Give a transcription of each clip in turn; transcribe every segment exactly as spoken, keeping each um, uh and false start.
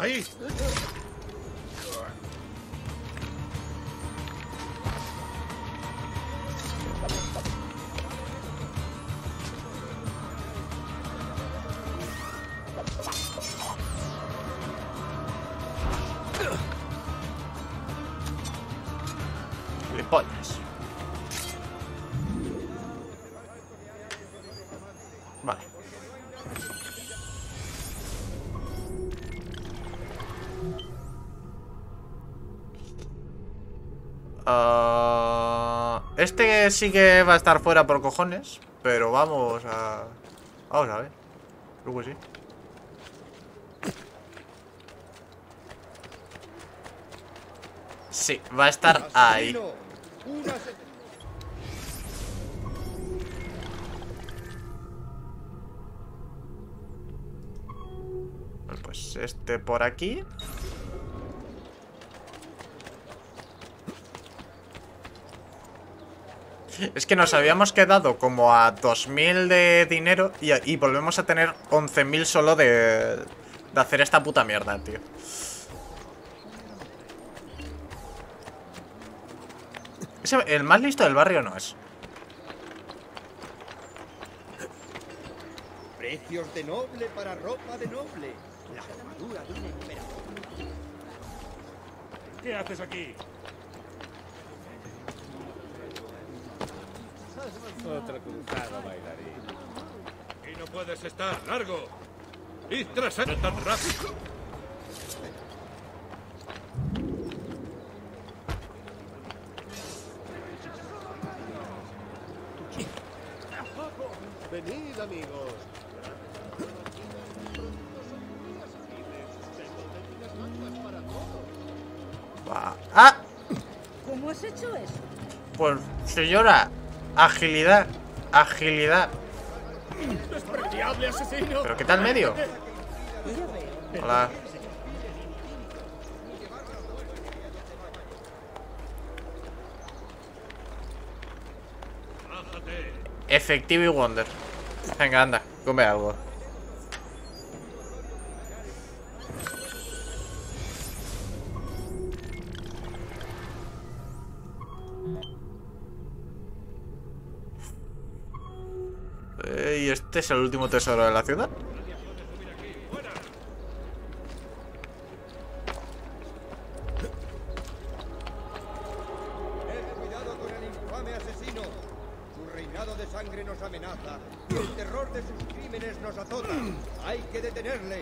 ¡Ahí! Gilipollas. Vale. Uh, este sí que va a estar fuera por cojones, pero vamos a... Vamos a ver. Creo que sí. Sí, va a estar ahí. Bueno, pues este por aquí. Es que nos habíamos quedado como a dos mil de dinero y, y volvemos a tener once mil solo de, de hacer esta puta mierda, tío. Ese, el más listo del barrio no es. Precios de noble para ropa de noble. La armadura de un emperador. ¿Qué haces aquí? Otro cruzado bailarín. Y no puedes estar largo. ¡Y tras él tan rápido! Venid, amigos. ¡Ah! ¿Cómo has hecho eso? Pues, señora, agilidad, agilidad. ¡Despreciable asesino! ¿Pero qué tal medio? Hola. Efectivo y Wonder. Venga, anda, come algo. Eh, ¿Y este es el último tesoro de la ciudad? Cuidado con el infame asesino. Su reinado de sangre nos amenaza y el terror de sus crímenes nos azota. Hay que detenerle.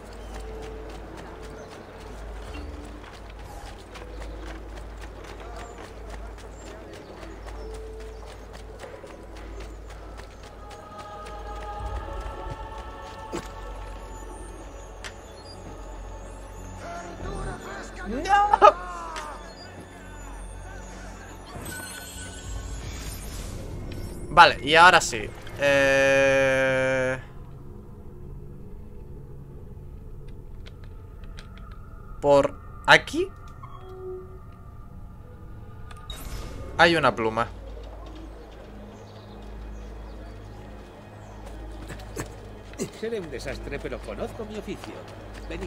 ¡No! Vale, y ahora sí. Eh... Por aquí hay una pluma. Seré un desastre, pero conozco mi oficio. Venid.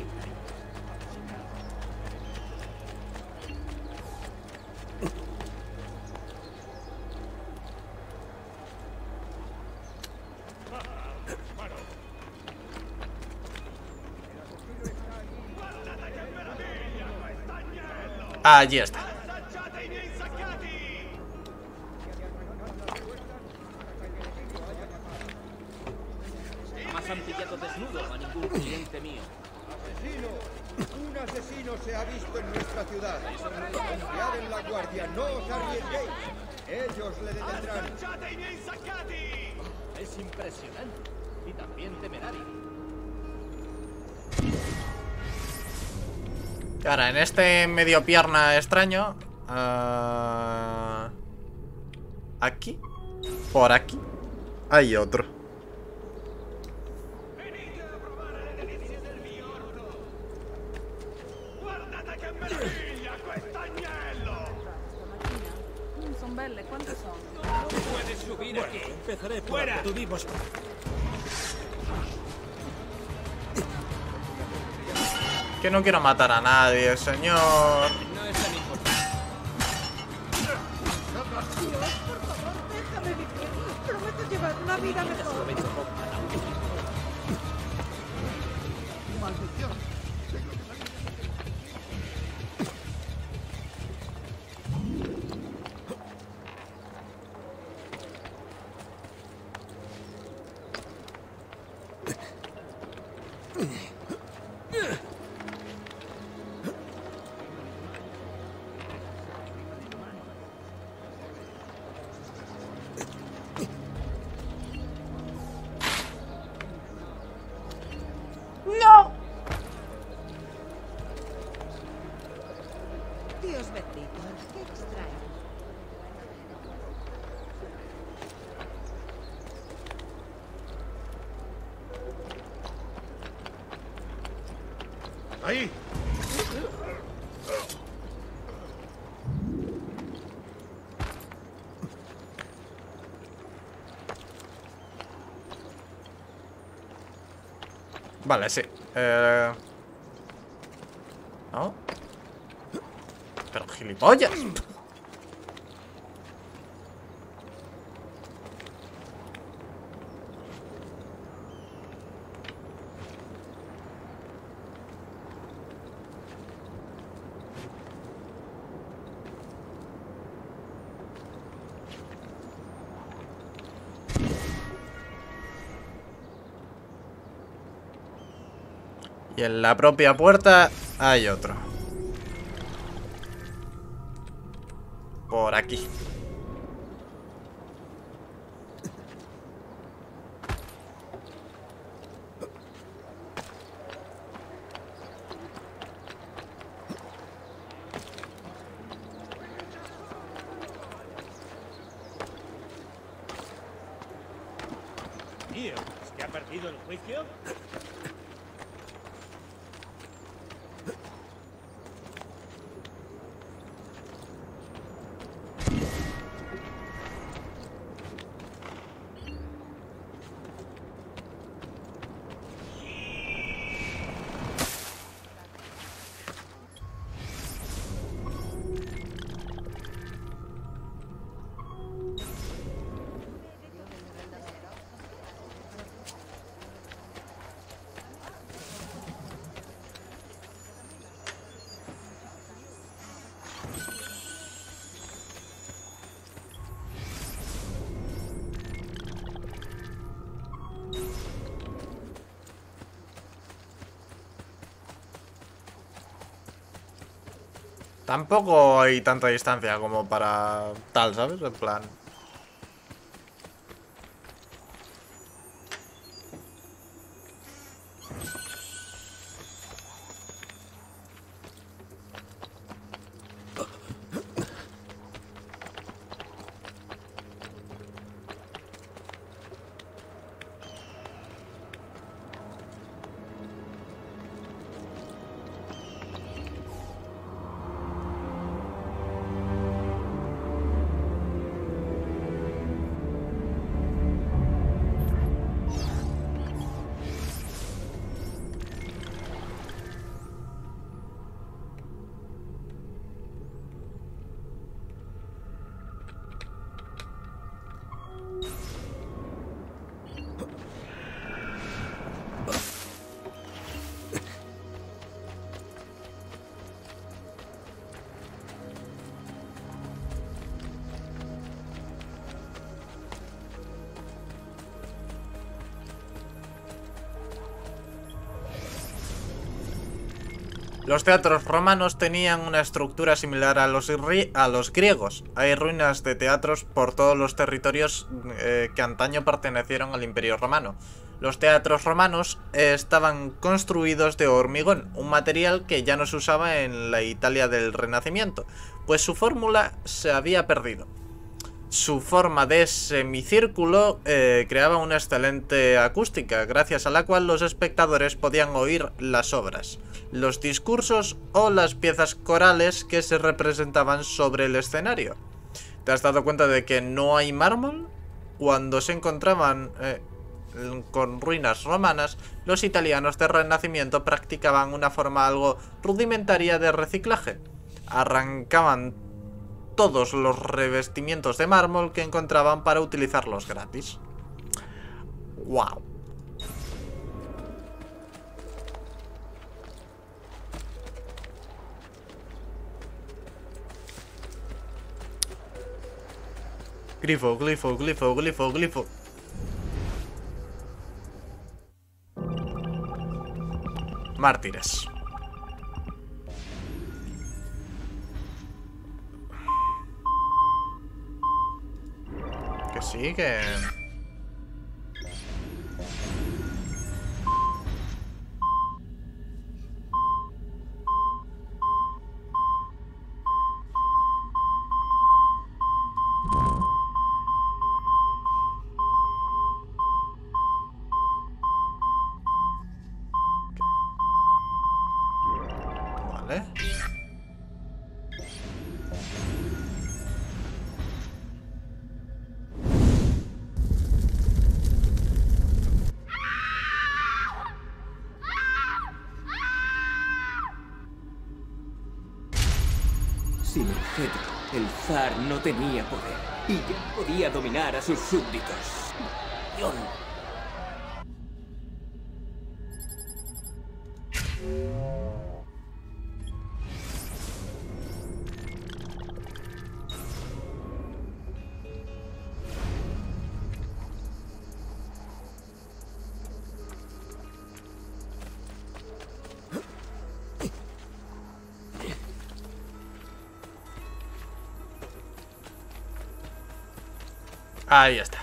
Allí está. Jamás han pillado desnudo a ningún cliente mío. Asesino. Un asesino se ha visto en nuestra ciudad. Confiad en la guardia, no os arriesguéis. Ellos le detendrán. Es impresionante y también temerario. Ahora, en este medio pierna extraño, uh, aquí, por aquí, hay otro. Son belle, ¿cuántos son? Puedes subir aquí. Empezaré por ¡Fuera! donde tú vivos. Que no quiero matar a nadie, señor. No es tan importante. Dios, por favor, déjame vivir. Prometo llevar una vida mejor. Aprovecho poco. Dios bendito, qué extraño. ¡Ahí! Vale, sí. Eh... ¿No? Pero gilipollas. Y en la propia puerta hay otro. Por aquí. Tío, ¿es que ha perdido el juicio? Tampoco hay tanta distancia como para tal, ¿sabes? En plan... Los teatros romanos tenían una estructura similar a los, a los griegos. Hay ruinas de teatros por todos los territorios eh, que antaño pertenecieron al Imperio Romano. Los teatros romanos eh, estaban construidos de hormigón, un material que ya no se usaba en la Italia del Renacimiento, pues su fórmula se había perdido. Su forma de semicírculo eh, creaba una excelente acústica, gracias a la cual los espectadores podían oír las obras, los discursos o las piezas corales que se representaban sobre el escenario. ¿Te has dado cuenta de que no hay mármol? Cuando se encontraban... Eh, con ruinas romanas, los italianos del Renacimiento practicaban una forma algo rudimentaria de reciclaje. Arrancaban todos los revestimientos de mármol que encontraban para utilizarlos gratis. ¡Wow! Glifo, glifo, glifo, glifo, glifo. Mártires. Que sí, que... Vale. Sin el cetro, el zar no tenía poder y ya podía dominar a sus súbditos. Dios. Ahí está.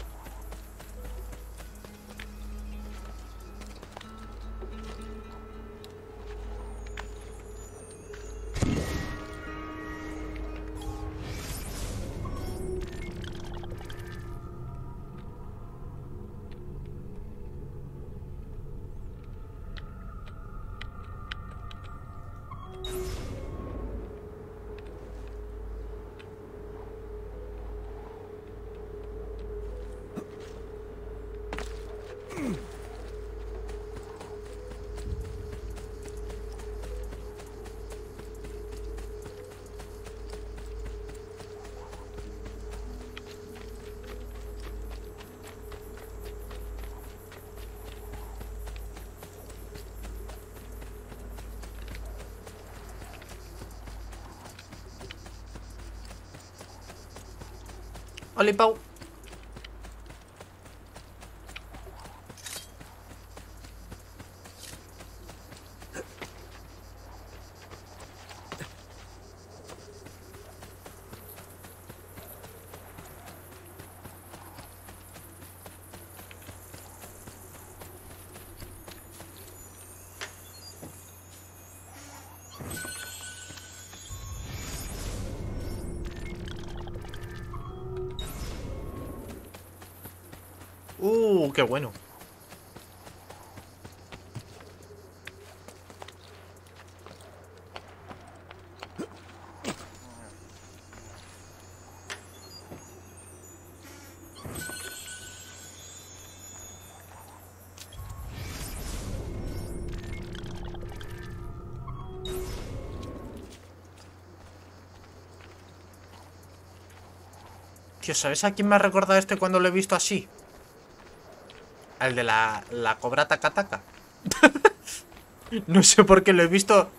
Oli, Pau. Uh, qué bueno. Tío, ¿sabes a quién me ha recordado este cuando lo he visto así? El de la, la cobra taca taca. No sé por qué lo he visto.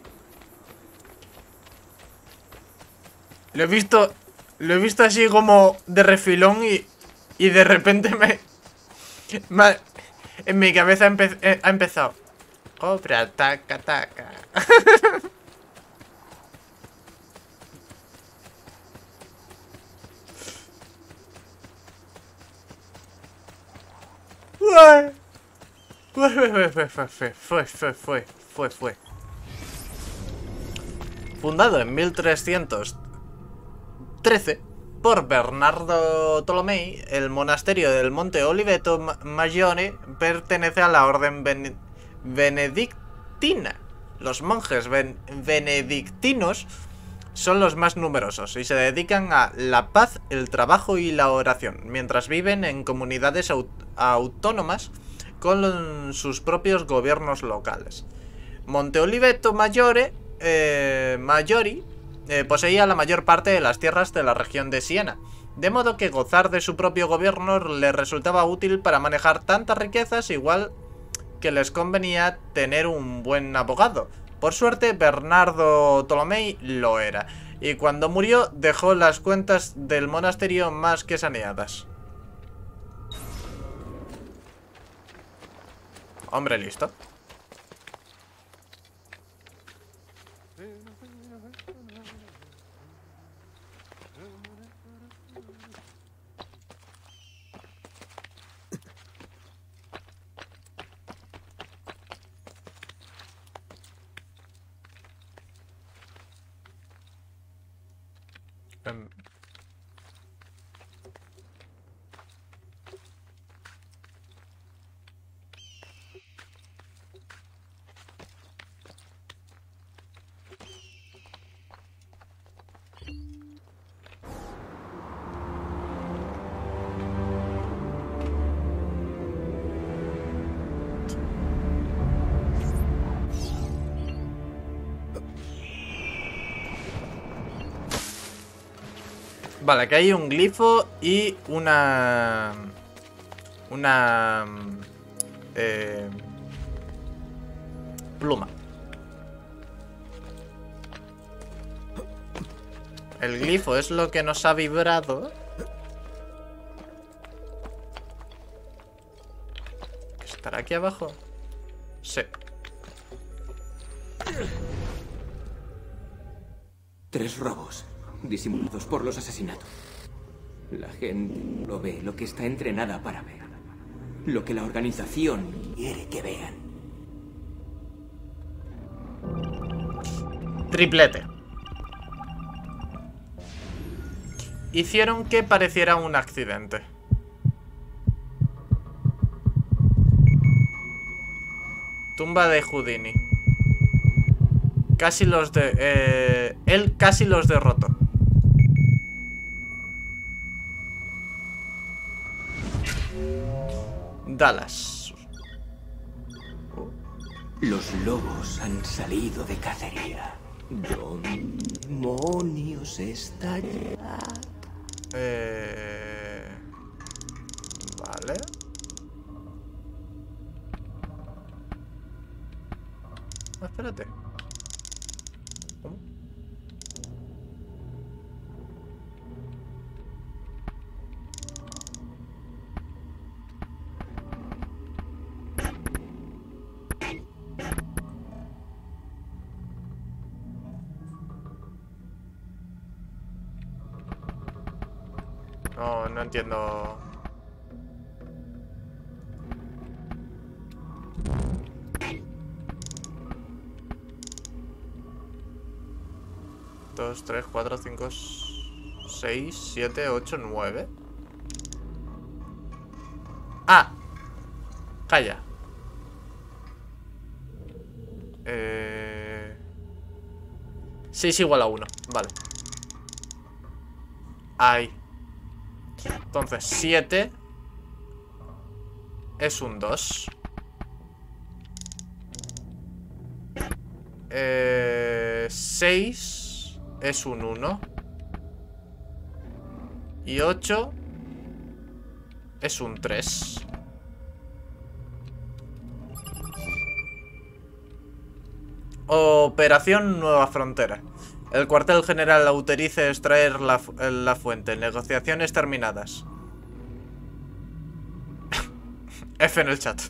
Lo he visto. Lo he visto así como de refilón y. Y de repente me. me en mi cabeza empe, eh, ha empezado. Cobra taca taca. Fue, fue, fue, fue, fue, fue, fue, fue, fue, fue. Fundado en mil trescientos trece por Bernardo Tolomei, el monasterio del Monte Oliveto Maggiore pertenece a la orden ben benedictina. Los monjes ben benedictinos son los más numerosos y se dedican a la paz, el trabajo y la oración, mientras viven en comunidades aut autónomas con sus propios gobiernos locales. Monte Oliveto Maggiore, eh, Maggiori eh, poseía la mayor parte de las tierras de la región de Siena, de modo que gozar de su propio gobierno le resultaba útil para manejar tantas riquezas, igual que les convenía tener un buen abogado. Por suerte, Bernardo Tolomei lo era, y cuando murió dejó las cuentas del monasterio más que saneadas. Hombre, listo. Um. Vale, aquí hay un glifo y una... Una... Eh, pluma. El glifo es lo que nos ha vibrado. ¿Estará aquí abajo? Sí. Tres robos, disimulados por los asesinatos. La gente lo ve, lo que está entrenada para ver. Lo que la organización quiere que vean. Triplete. Hicieron que pareciera un accidente. Tumba de Houdini. Casi los de... Eh, él casi los derrotó. Dallas. Los lobos han salido de cacería. ¿Dónde demonios estaría? Eh... Vale. Oh, espérate. ¿Cómo? No, no entiendo. Dos, tres, cuatro, cinco, seis, siete, ocho, nueve. Ah, calla. Eh... seis igual a uno, vale. Ahí. Entonces, siete es un dos. Eh, seis es un uno. Y ocho es un tres. Operación Nueva Frontera. El cuartel general autoriza extraer la, fu la fuente. Negociaciones terminadas. F en el chat.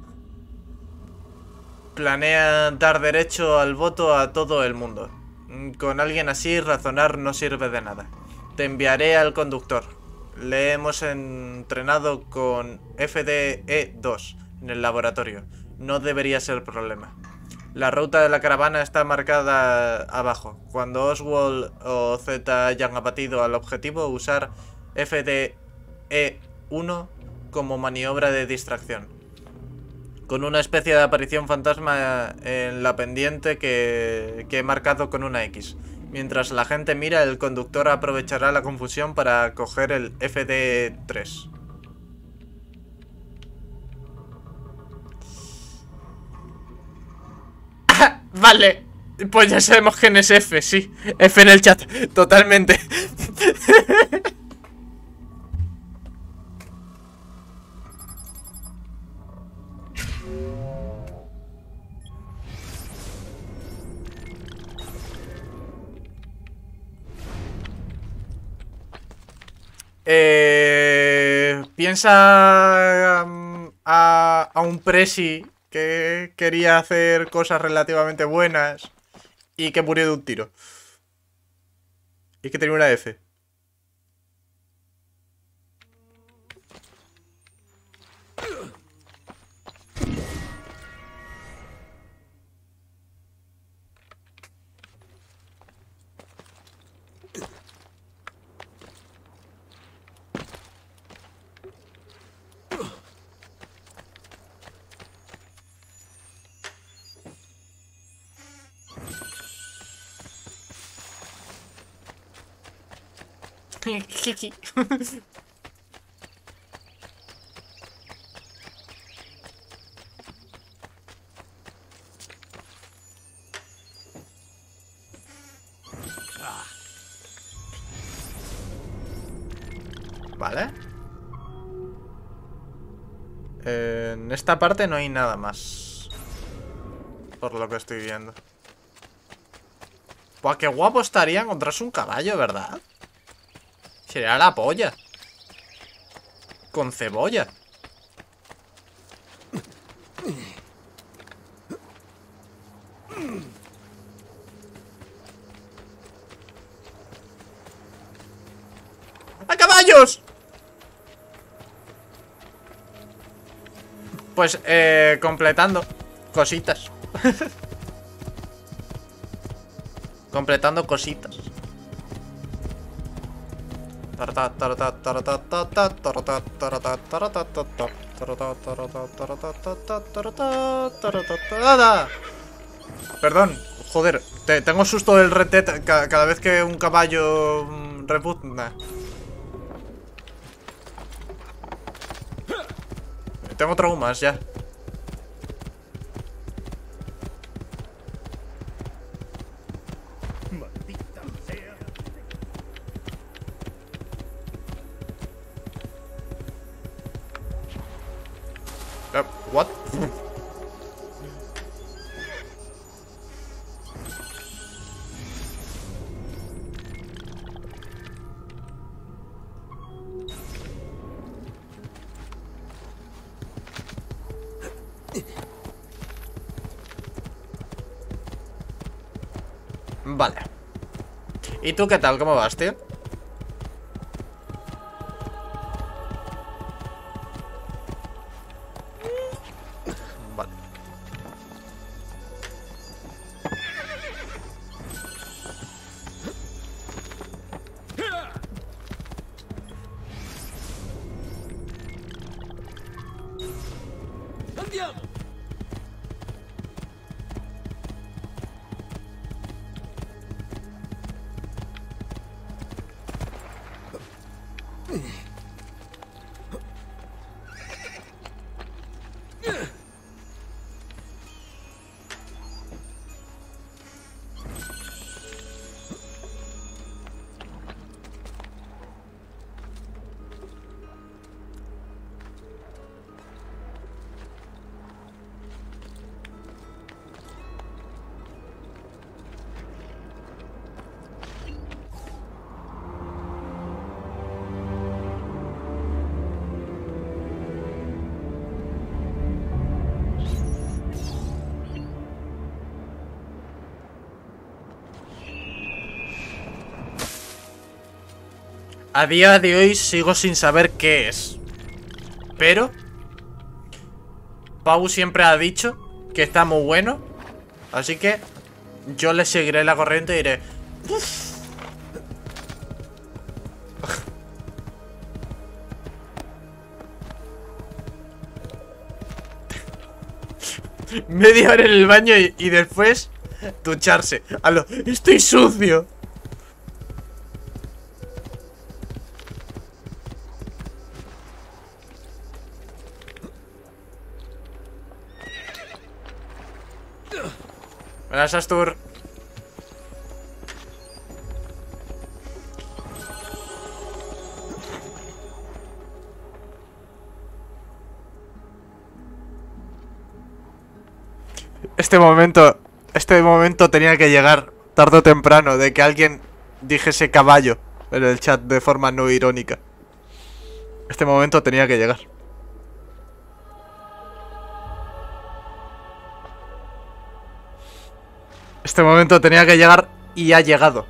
Planea dar derecho al voto a todo el mundo. Con alguien así, razonar no sirve de nada. Te enviaré al conductor. Le hemos entrenado con F D E dos en el laboratorio. No debería ser problema. La ruta de la caravana está marcada abajo. Cuando Oswald o Z hayan abatido al objetivo, usar F D E uno como maniobra de distracción. Con una especie de aparición fantasma en la pendiente que, que he marcado con una X. Mientras la gente mira, el conductor aprovechará la confusión para coger el F D E tres. Vale. Pues ya sabemos quién es F, sí. F en el chat, totalmente. Eh, piensa um, a, a un presi que quería hacer cosas relativamente buenas y que murió de un tiro. Y que tenía una F. Vale. Eh, en esta parte no hay nada más. Por lo que estoy viendo. Pues qué guapo estaría encontrarse un caballo, ¿verdad? Sería la polla. Con cebolla. ¡A caballos! Pues, eh, completando cositas. Completando cositas. Perdón, joder, te, tengo susto del Red Dead ca, cada vez que un caballo mmm, repugna. Tengo traumas ya. Uh, what? Vale. ¿Y tú qué tal? ¿Cómo vas, tío? Vale. ¡Andiamo! A día de hoy sigo sin saber qué es. Pero Pau siempre ha dicho que está muy bueno. Así que yo le seguiré la corriente y diré ¡uf! Media hora en el baño y, y después ducharse. A lo, estoy sucio. Buenas, Astur. Este momento, este momento tenía que llegar tarde o temprano, de que alguien dijese caballo en el chat de forma no irónica. Este momento tenía que llegar. Este momento tenía que llegar y ha llegado.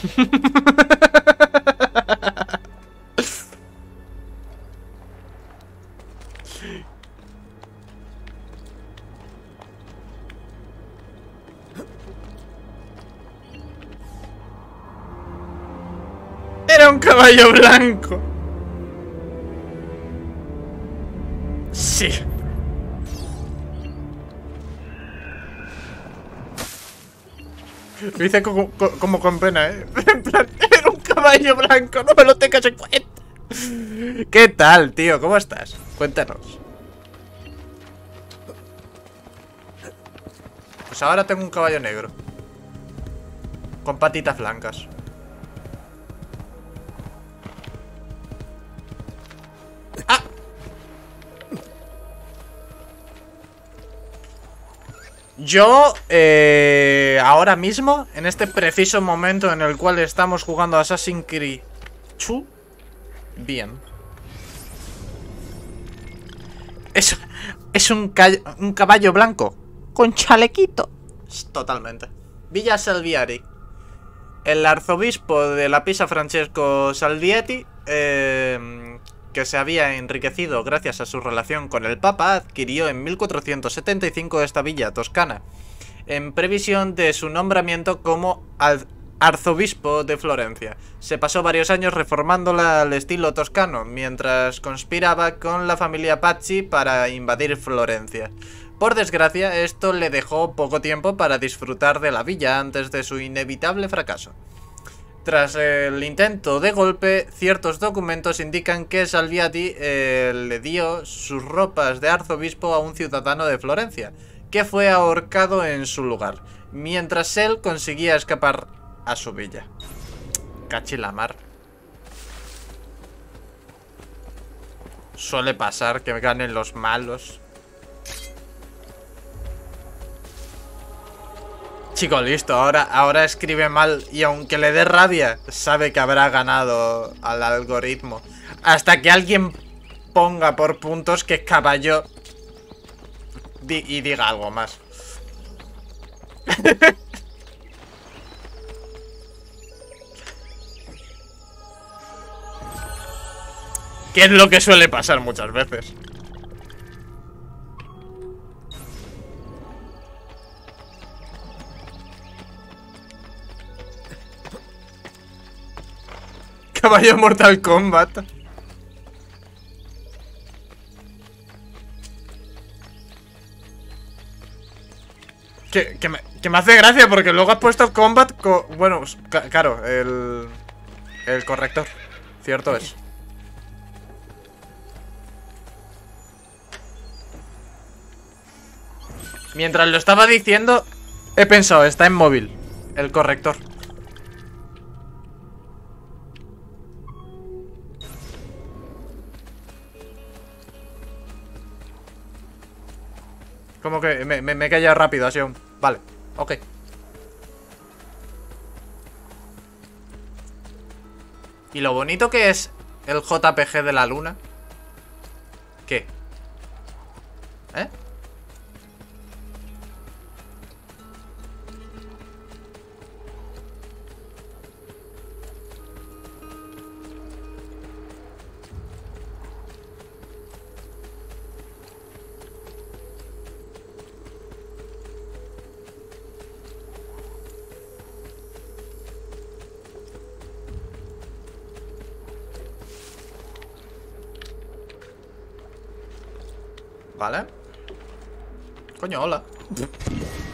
Era un caballo blanco. Sí. Lo hice como, como con pena, ¿eh? En plan, era un caballo blanco, no me lo tengas en cuenta. ¿Qué tal, tío? ¿Cómo estás? Cuéntanos. Pues ahora tengo un caballo negro con patitas blancas. ¡Ah! Yo, eh, ahora mismo, en este preciso momento en el cual estamos jugando a Assassin's Creed dos, bien. Es, es un, un caballo blanco con chalequito. Totalmente. Villa Salviati. El arzobispo de la Pisa, Francesco Salviati, eh, que se había enriquecido gracias a su relación con el Papa, adquirió en mil cuatrocientos setenta y cinco esta villa toscana, en previsión de su nombramiento como arzobispo de Florencia. Se pasó varios años reformándola al estilo toscano, mientras conspiraba con la familia Pazzi para invadir Florencia. Por desgracia, esto le dejó poco tiempo para disfrutar de la villa antes de su inevitable fracaso. Tras el intento de golpe, ciertos documentos indican que Salviati eh, le dio sus ropas de arzobispo a un ciudadano de Florencia, que fue ahorcado en su lugar, mientras él conseguía escapar a su villa. Cachilamar. Suele pasar que ganen los malos. Chico, listo, ahora, ahora escribe mal y aunque le dé rabia, sabe que habrá ganado al algoritmo. Hasta que alguien ponga por puntos que es caballo di y diga algo más. Que es lo que suele pasar muchas veces. Caballo Mortal Kombat. Que, que, me, que me hace gracia porque luego has puesto Combat co bueno, claro, el El corrector. Cierto es. Mientras lo estaba diciendo, he pensado, está en móvil el corrector. Como que me, me, me he callado rápido, así aún. Vale, ok. Y lo bonito que es el J P G de la luna. ¿Qué? ¿Eh? Vale. Coño, hola.